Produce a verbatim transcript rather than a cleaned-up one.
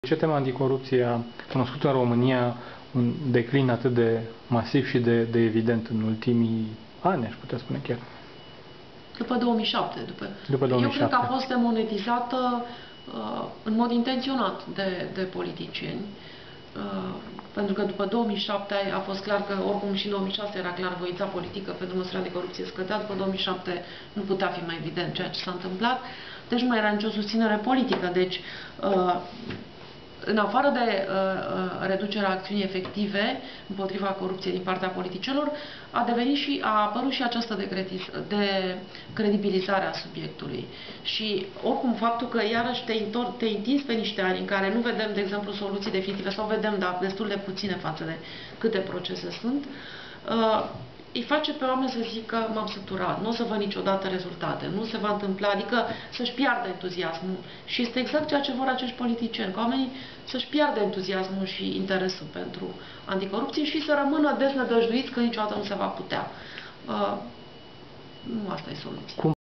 De ce tema anticorupție a cunoscut în România un declin atât de masiv și de, de evident în ultimii ani, aș putea spune chiar? După două mii șapte. După... După două mii șapte. Eu cred că a fost demonetizată uh, în mod intenționat de, de politicieni. Uh, pentru că după două mii șapte a fost clar că, oricum și în două mii șase era clar, voința politică pentru măsura de corupție scădea. După două mii șapte nu putea fi mai evident ceea ce s-a întâmplat. Deci nu mai era nicio susținere politică. Deci, uh, în afară de uh, reducerea acțiunii efective împotriva corupției din partea politicienilor, a devenit și, a apărut și această de credibilizare a subiectului. Și oricum faptul că iarăși te, te întinzi pe niște ani în care nu vedem, de exemplu, soluții definitive, sau vedem, dar destul de puține față de câte procese sunt, uh, îi face pe oameni să zică m-am săturat, nu o să văd niciodată rezultate, nu se va întâmpla, adică să-și piardă entuziasmul. Și este exact ceea ce vor acești politicieni, ca oamenii să-și piardă entuziasmul și interesul pentru anticorupție și să rămână deznădăjduiți că niciodată nu se va putea. Uh, nu asta e soluția.